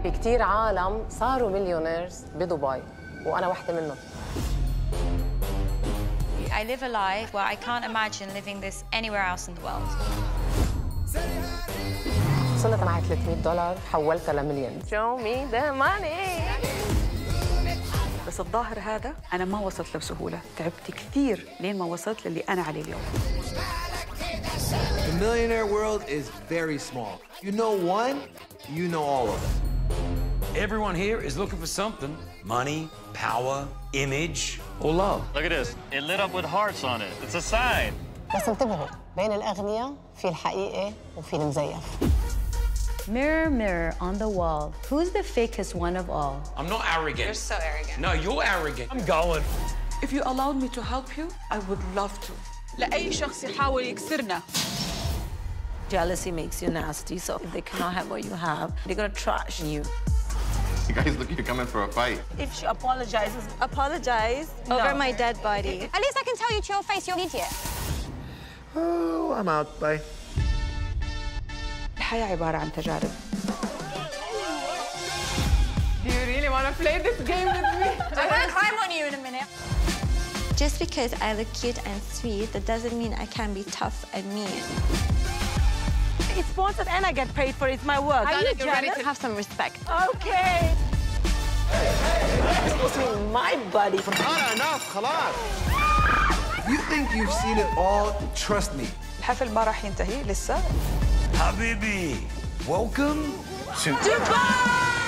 في كتير عالم صاروا مليونيرز بدبي وأنا واحدة منهم. I live a life where I can't imagine living this anywhere else in the world. وصلت معي $300 حولتها لمليون. Show me the money. بس الظاهر هذا أنا ما وصلت له بسهولة، تعبت كثير لين ما وصلت للي أنا عليه اليوم. The millionaire world is very small. You know one, you know all of them. Everyone here is looking for something. Money, power, image, or love. Look at this. It lit up with hearts on it. It's a sign. بس انتبهوا، بين الأغنياء في الحقيقة وفي المزيف. Mirror, mirror on the wall, who's the fakest one of all? I'm not arrogant. You're so arrogant. No, you're arrogant. I'm going. If you allowed me to help you, I would love to. لأي شخص يحاول يكسرنا. Jealousy makes you nasty, so if they cannot have what you have, they're gonna trash you. You guys look like you're coming for a fight. If she apologizes, Apologize over my dead body. At least I can tell you to your face you're an idiot. Oh, I'm out. Bye. الحياة عبارة عن تجارب. do you really want to play this game with me? I'm gonna climb on you in a minute. Just because I look cute and sweet, that doesn't mean I can be tough and mean. It's sponsored and I get paid for it. It's my work. Are you ready to have some respect? Okay. It's supposed to be my buddy. Farhana, enough, خلاص. You think you've seen it all? Trust me. الحفل ما راح ينتهي لسه. Habibi, welcome to Dubai!